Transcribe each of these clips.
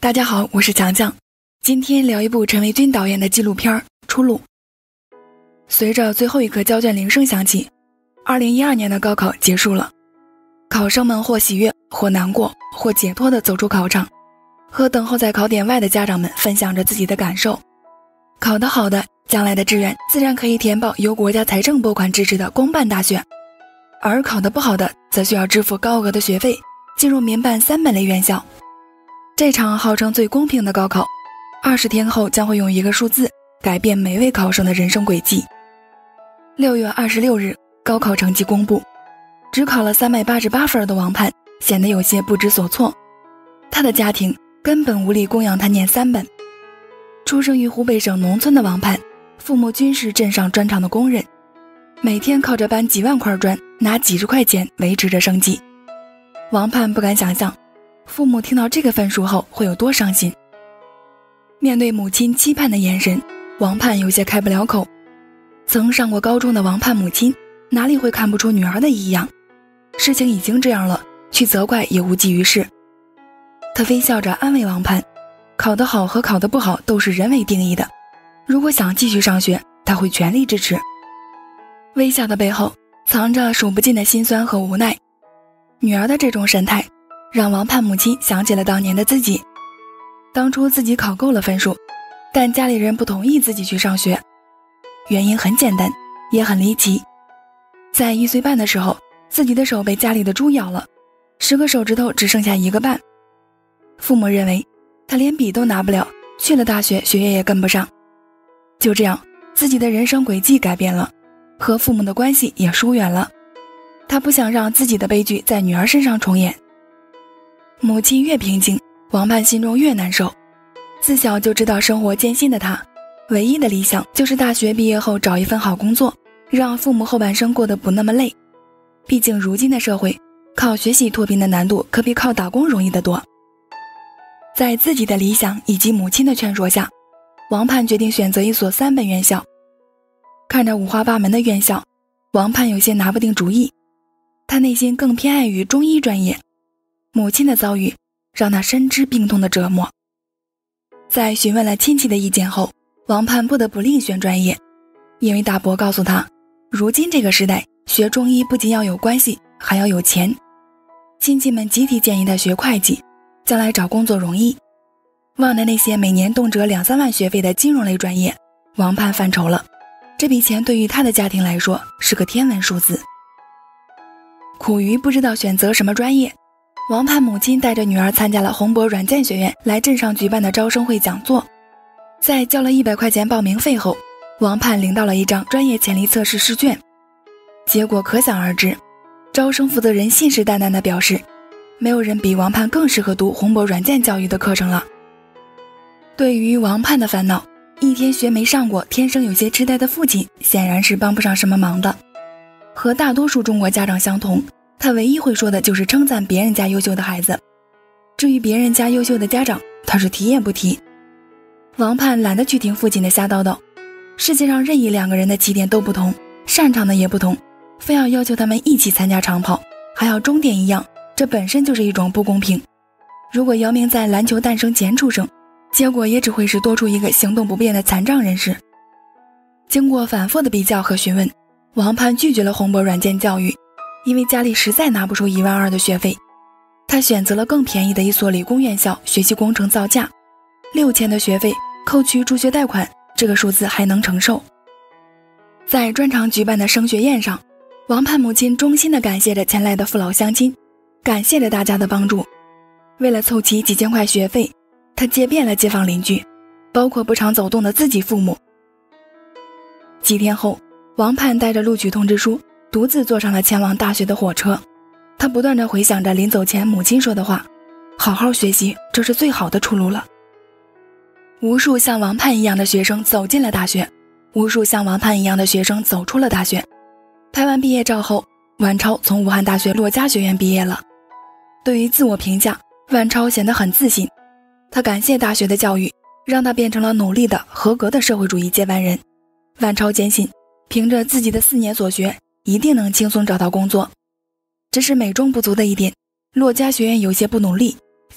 大家好，我是强强。今天聊一部陈维军导演的纪录片《出路》。随着最后一颗交卷铃声响起，2012年的高考结束了。考生们或喜悦，或难过，或解脱地走出考场，和等候在考点外的家长们分享着自己的感受。考得好的，将来的志愿自然可以填报由国家财政拨款支持的公办大学，而考得不好的，则需要支付高额的学费，进入民办3本类院校。这场号称最公平的高考，20天后将会用一个数字改变每位考生的人生轨迹。6月26日，高考成绩公布，只考了388分的王盼显得有些不知所措。他的家庭根本无力供养他念3本。出生于湖北省农村的王盼，父母均是镇上砖厂的工人，每天靠着搬几万块砖，拿几十块钱维持着生计。王盼不敢想象父母听到这个分数后会有多伤心。面对母亲期盼的眼神，王盼有些开不了口。曾上过高中的王盼母亲哪里会看不出女儿的异样？事情已经这样了，去责怪也无济于事。他微笑着安慰王盼，考得好和考得不好都是人为定义的，如果想继续上学，他会全力支持。微笑的背后藏着数不尽的辛酸和无奈。女儿的这种神态让王盼母亲想起了当年的自己。当初自己考够了分数，但家里人不同意自己去上学，原因很简单，也很离奇。在1岁半的时候，自己的手被家里的猪咬了，10个手指头只剩下1个半。父母认为他连笔都拿不了，去了大学学业也跟不上。就这样，自己的人生轨迹改变了，和父母的关系也疏远了。他不想让自己的悲剧在女儿身上重演。母亲越平静，王盼心中越难受。自小就知道生活艰辛的他，唯一的理想就是大学毕业后找一份好工作，让父母后半生过得不那么累。毕竟如今的社会，靠学习脱贫的难度可比靠打工容易得多。在自己的理想以及母亲的劝说下，王盼决定选择一所3本院校。看着五花八门的院校，王盼有些拿不定主意。他内心更偏爱于中医专业，母亲的遭遇让他深知病痛的折磨。在询问了亲戚的意见后，王盼不得不另选专业，因为大伯告诉他，如今这个时代，学中医不仅要有关系，还要有钱。亲戚们集体建议他学会计，将来找工作容易。忘了那些每年动辄2、3万学费的金融类专业，王盼犯愁了。这笔钱对于他的家庭来说是个天文数字。苦于不知道选择什么专业，王盼母亲带着女儿参加了宏博软件学院来镇上举办的招生会讲座。在交了100块钱报名费后，王盼领到了一张专业潜力测试试卷。结果可想而知，招生负责人信誓旦旦地表示，没有人比王盼更适合读宏博软件教育的课程了。对于王盼的烦恼，一天学没上过，天生有些痴呆的父亲显然是帮不上什么忙的。和大多数中国家长相同，他唯一会说的就是称赞别人家优秀的孩子。至于别人家优秀的家长，他是提也不提。王盼懒得去听父亲的瞎叨叨，世界上任意2个人的起点都不同，擅长的也不同，非要求他们一起参加长跑，还要终点一样，这本身就是一种不公平。如果姚明在篮球诞生前出生，结果也只会是多出一个行动不便的残障人士。经过反复的比较和询问，王盼拒绝了宏博软件教育，因为家里实在拿不出1万2的学费。他选择了更便宜的一所理工院校学习工程造价，6000的学费扣去助学贷款，这个数字还能承受。在专场举办的升学宴上，王盼母亲衷心地感谢着前来的父老乡亲，感谢着大家的帮助。为了凑齐几千块学费，他接遍了街坊邻居，包括不常走动的自己父母。几天后，王盼带着录取通知书，独自坐上了前往大学的火车。他不断地回想着临走前母亲说的话，好好学习，这是最好的出路了。无数像王盼一样的学生走进了大学，无数像王盼一样的学生走出了大学。拍完毕业照后，万超从武汉大学骆家学院毕业了。对于自我评价，万超显得很自信。他感谢大学的教育，让他变成了努力的、合格的社会主义接班人。万超坚信，凭着自己的4年所学，一定能轻松找到工作。只是美中不足的一点，骆家学院有些不努力，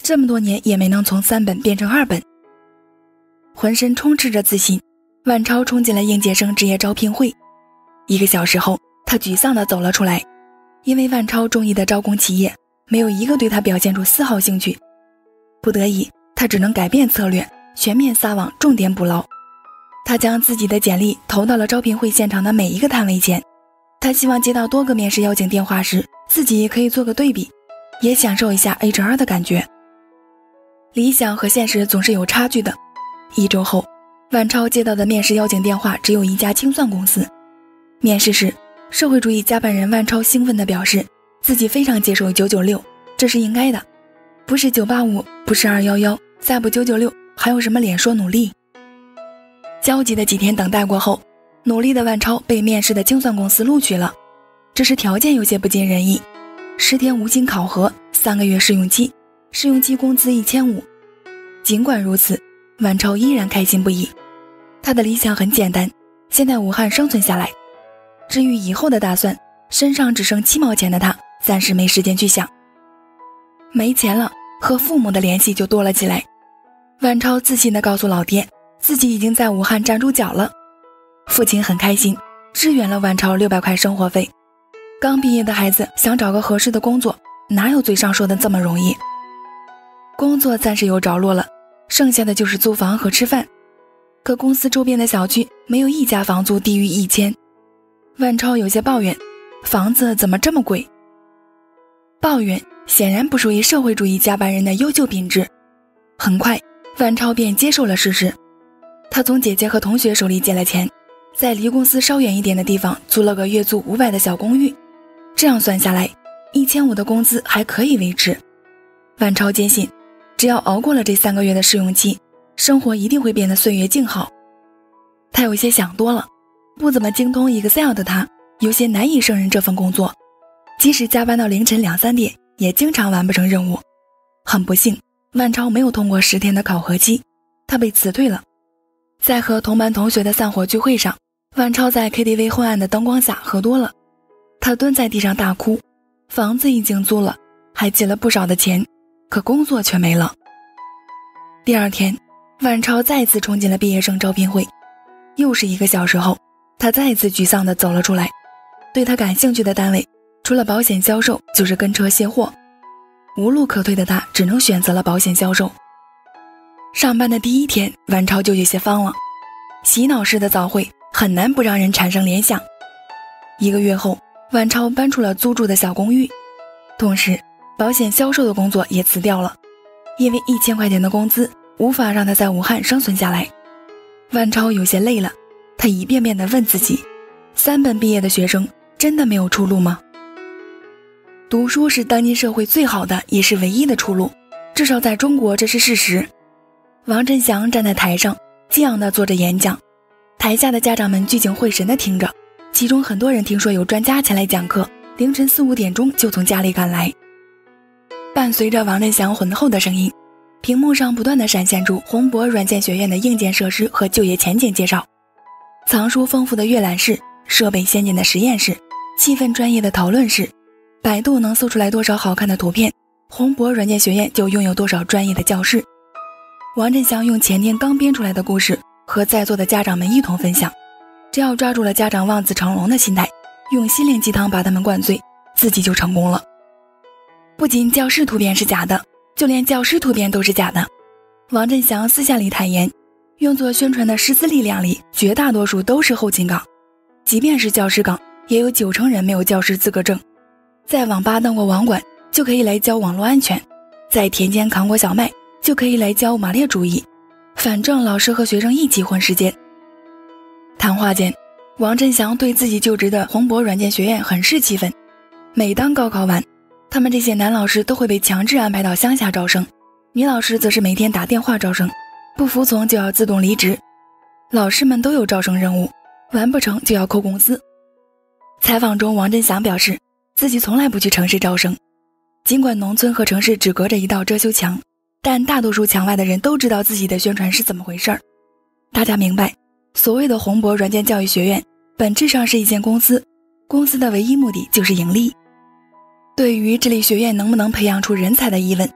这么多年也没能从3本变成2本。浑身充斥着自信，万超冲进了应届生职业招聘会。1个小时后，他沮丧地走了出来，因为万超中意的招工企业没有一个对他表现出丝毫兴趣。不得已，他只能改变策略，全面撒网，重点捕捞。他将自己的简历投到了招聘会现场的每一个摊位前，他希望接到多个面试邀请电话时，自己也可以做个对比，也享受一下 HR 的感觉。理想和现实总是有差距的。1周后，万超接到的面试邀请电话只有一家清算公司。面试时，社会主义加班人万超兴奋地表示，自己非常接受996，这是应该的，不是985，不是211，再不996，还有什么脸说努力？焦急的几天等待过后，努力的万超被面试的清算公司录取了，只是条件有些不尽人意，10天无薪考核，3个月试用期，试用期工资1500。尽管如此，万超依然开心不已。他的理想很简单，先在武汉生存下来。至于以后的打算，身上只剩7毛钱的他暂时没时间去想。没钱了，和父母的联系就多了起来。万超自信地告诉老爹，自己已经在武汉站住脚了。父亲很开心，支援了万超600块生活费。刚毕业的孩子想找个合适的工作，哪有嘴上说的这么容易？工作暂时有着落了，剩下的就是租房和吃饭。可公司周边的小区没有一家房租低于1000。万超有些抱怨，房子怎么这么贵？抱怨显然不属于社会主义加班人的优秀品质。很快，万超便接受了事实。他从姐姐和同学手里借了钱，在离公司稍远一点的地方租了个月租500的小公寓。这样算下来，1500的工资还可以维持。万超坚信，只要熬过了这3个月的试用期，生活一定会变得岁月静好。他有些想多了，不怎么精通 Excel 的他有些难以胜任这份工作，即使加班到凌晨2、3点，也经常完不成任务。很不幸，万超没有通过10天的考核期，他被辞退了。在和同班同学的散伙聚会上，万超在 KTV 昏暗的灯光下喝多了，他蹲在地上大哭。房子已经租了，还借了不少的钱，可工作却没了。第2天，万超再次冲进了毕业生招聘会。又是1个小时后，他再一次沮丧地走了出来。对他感兴趣的单位，除了保险销售就是跟车卸货。无路可退的他只能选择了保险销售。上班的第1天，万超就有些慌了。洗脑式的早会很难不让人产生联想。1个月后，万超搬出了租住的小公寓，同时保险销售的工作也辞掉了，因为1000块钱的工资无法让他在武汉生存下来。万超有些累了，他一遍遍地问自己，3本毕业的学生真的没有出路吗？读书是当今社会最好的也是唯一的出路，至少在中国这是事实。王振祥站在台上激昂地做着演讲，台下的家长们聚精会神地听着，其中很多人听说有专家前来讲课，凌晨4、5点钟就从家里赶来。伴随着王振祥浑厚的声音，屏幕上不断地闪现出宏博软件学院的硬件设施和就业前景介绍。藏书丰富的阅览室，设备先进的实验室，气氛专业的讨论室，百度能搜出来多少好看的图片，宏博软件学院就拥有多少专业的教室。王振祥用前天刚编出来的故事和在座的家长们一同分享，只要抓住了家长望子成龙的心态，用心灵鸡汤把他们灌醉，自己就成功了。不仅教室图片是假的，就连教师图片都是假的。王振祥私下里坦言，用作宣传的师资力量里绝大多数都是后勤岗，即便是教师岗，也有90%人没有教师资格证。在网吧当过网管就可以来教网络安全，在田间扛过小麦就可以来教马列主义，反正老师和学生一起混时间。谈话间，王振祥对自己就职的宏博软件学院很是气愤。每当高考完，他们这些男老师都会被强制安排到乡下招生，女老师则是每天打电话招生，不服从就要自动离职。老师们都有招生任务，完不成就要扣工资。采访中，王振祥表示自己从来不去城市招生，尽管农村和城市只隔着一道遮羞墙，但大多数墙外的人都知道自己的宣传是怎么回事儿。大家明白，所谓的宏博软件教育学院本质上是一间公司，公司的唯一目的就是盈利。对于这类学院能不能培养出人才的疑问，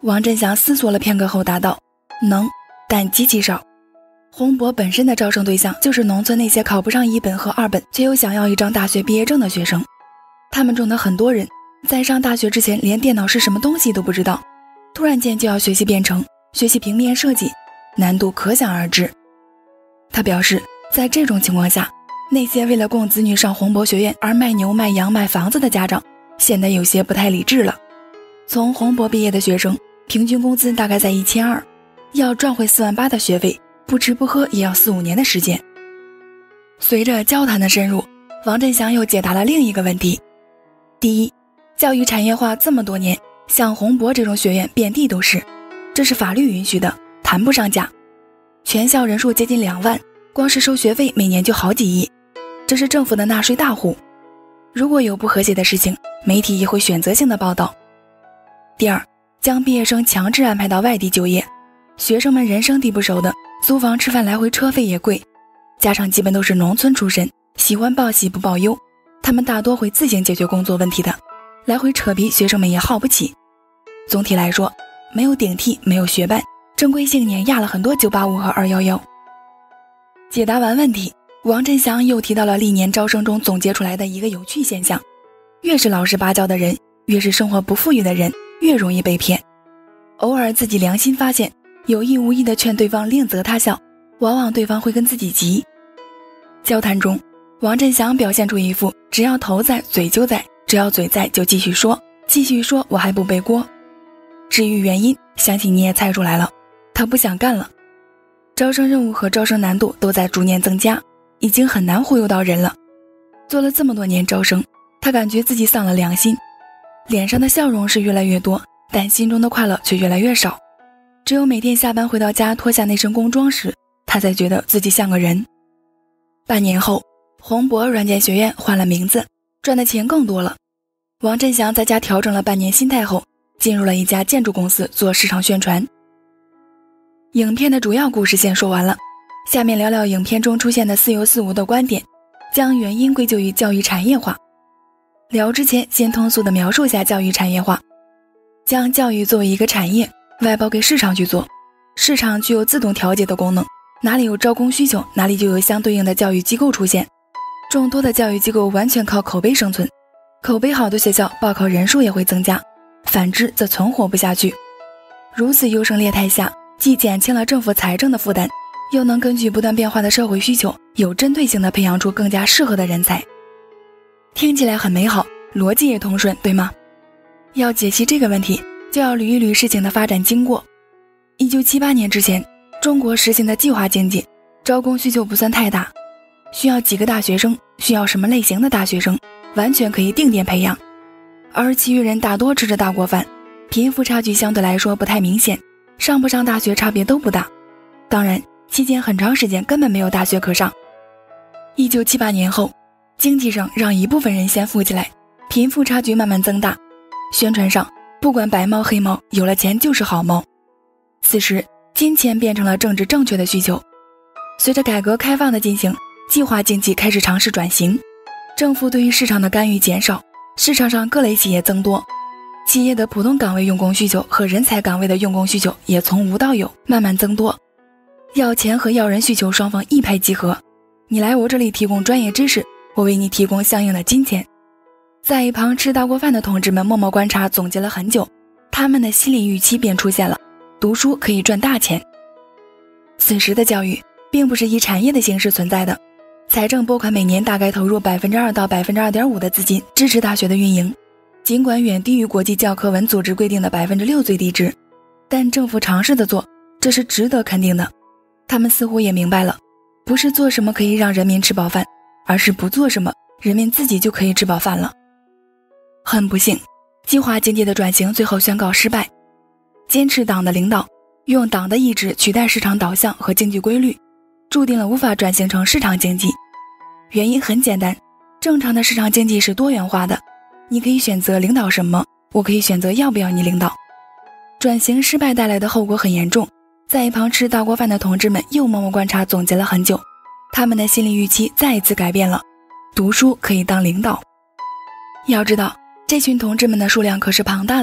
王振祥思索了片刻后答道：能，但极其少。洪博本身的招生对象就是农村那些考不上1本和2本却又想要一张大学毕业证的学生，他们中的很多人在上大学之前连电脑是什么东西都不知道，突然间就要学习编程，学习平面设计，难度可想而知。他表示，在这种情况下，那些为了供子女上洪博学院而卖牛卖羊卖房子的家长显得有些不太理智了。从洪博毕业的学生平均工资大概在1200，要赚回48000的学费，不吃不喝也要4、5年的时间。随着交谈的深入，王振祥又解答了另一个问题。第一，教育产业化这么多年，像洪博这种学院遍地都是，这是法律允许的，谈不上假。全校人数接近2万，光是收学费每年就好几亿，这是政府的纳税大户。如果有不和谐的事情，媒体也会选择性的报道。第二，将毕业生强制安排到外地就业，学生们人生地不熟的，租房吃饭来回车费也贵，家长基本都是农村出身，喜欢报喜不报忧，他们大多会自行解决工作问题的，来回扯皮学生们也耗不起。总体来说，没有顶替，没有学伴，正规性碾压了很多985和211。解答完问题，王振祥又提到了历年招生中总结出来的一个有趣现象，越是老实巴交的人，越是生活不富裕的人，越容易被骗。偶尔自己良心发现，有意无意地劝对方另择他校，往往对方会跟自己急。交谈中，王振祥表现出一副只要头在嘴就在，只要嘴在就继续说，继续说我还不背锅。至于原因，相信你也猜出来了，他不想干了。招生任务和招生难度都在逐年增加，已经很难忽悠到人了。做了这么多年招生，他感觉自己丧了良心，脸上的笑容是越来越多，但心中的快乐却越来越少。只有每天下班回到家脱下那身工装时，他才觉得自己像个人。半年后，洪博软件学院换了名字，赚的钱更多了。王振祥在家调整了半年心态后，进入了一家建筑公司做市场宣传。影片的主要故事线说完了，下面聊聊影片中出现的似有似无的观点，将原因归咎于教育产业化。聊之前，先通俗地描述下教育产业化，将教育作为一个产业外包给市场去做，市场具有自动调节的功能，哪里有招工需求，哪里就有相对应的教育机构出现。众多的教育机构完全靠口碑生存，口碑好的学校报考人数也会增加，反之则存活不下去。如此优胜劣汰下，既减轻了政府财政的负担，又能根据不断变化的社会需求，有针对性地培养出更加适合的人才。听起来很美好，逻辑也通顺，对吗？要解析这个问题，就要捋一捋事情的发展经过。1978年之前，中国实行的计划经济，招工需求不算太大，需要几个大学生，需要什么类型的大学生，完全可以定点培养。而其余人大多吃着大锅饭，贫富差距相对来说不太明显，上不上大学差别都不大。当然，期间很长时间根本没有大学可上。1978年后，经济上让一部分人先富起来，贫富差距慢慢增大。宣传上，不管白猫黑猫，有了钱就是好猫。此时，金钱变成了政治正确的需求。随着改革开放的进行，计划经济开始尝试转型，政府对于市场的干预减少，市场上各类企业增多，企业的普通岗位用工需求和人才岗位的用工需求也从无到有慢慢增多。要钱和要人需求双方一拍即合，你来我这里提供专业知识，我为你提供相应的金钱。在一旁吃大锅饭的同志们默默观察总结了很久，他们的心理预期便出现了，读书可以赚大钱。此时的教育并不是以产业的形式存在的，财政拨款每年大概投入 2% 到 2.5% 的资金支持大学的运营，尽管远低于国际教科文组织规定的 6% 最低值，但政府尝试的做，这是值得肯定的。他们似乎也明白了，不是做什么可以让人民吃饱饭，而是不做什么，人民自己就可以吃饱饭了。很不幸，计划经济的转型最后宣告失败。坚持党的领导，用党的意志取代市场导向和经济规律，注定了无法转型成市场经济。原因很简单，正常的市场经济是多元化的，你可以选择领导什么，我可以选择要不要你领导。转型失败带来的后果很严重，在一旁吃大锅饭的同志们又默默观察总结了很久，他们的心理预期再一次改变了，读书可以当领导。要知道，这群同志们的数量可是庞大的，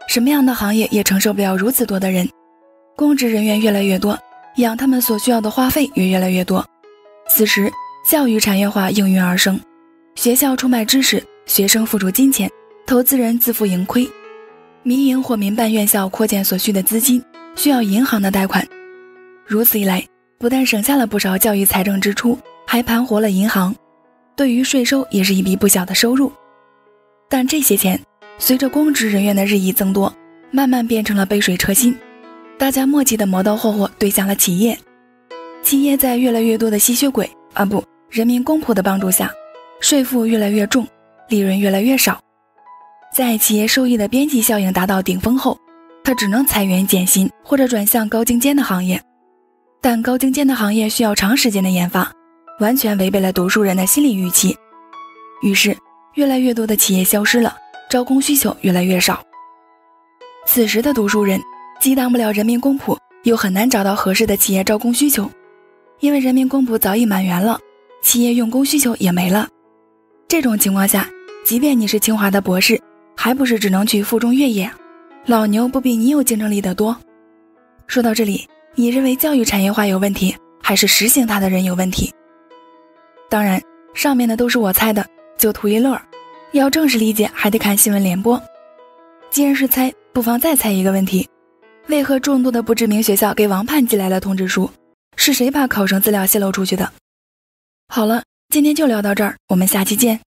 什么样的行业也承受不了如此多的人，公职人员越来越多，养他们所需要的花费也越来越多。此时，教育产业化应运而生，学校出卖知识，学生付出金钱，投资人自负盈亏。民营或民办院校扩建所需的资金需要银行的贷款，如此一来，不但省下了不少教育财政支出，还盘活了银行，对于税收也是一笔不小的收入。但这些钱随着公职人员的日益增多，慢慢变成了杯水车薪，大家默契的磨刀霍霍对向了企业。企业在越来越多的吸血鬼人民公仆的帮助下，税负越来越重，利润越来越少。在企业收益的边际效应达到顶峰后，它只能裁员减薪或者转向高精尖的行业。但高精尖的行业需要长时间的研发，完全违背了读书人的心理预期。于是越来越多的企业消失了，招工需求越来越少。此时的读书人既当不了人民公仆，又很难找到合适的企业招工需求，因为人民公仆早已满员了，企业用工需求也没了。这种情况下，即便你是清华的博士，还不是只能去附中越野？老牛不比你有竞争力的多。说到这里，你认为教育产业化有问题，还是实行它的人有问题？当然，上面的都是我猜的，就图一乐。要正式理解，还得看新闻联播。既然是猜，不妨再猜一个问题：为何众多的不知名学校给王盼寄来了通知书？是谁把考生资料泄露出去的？好了，今天就聊到这儿，我们下期见。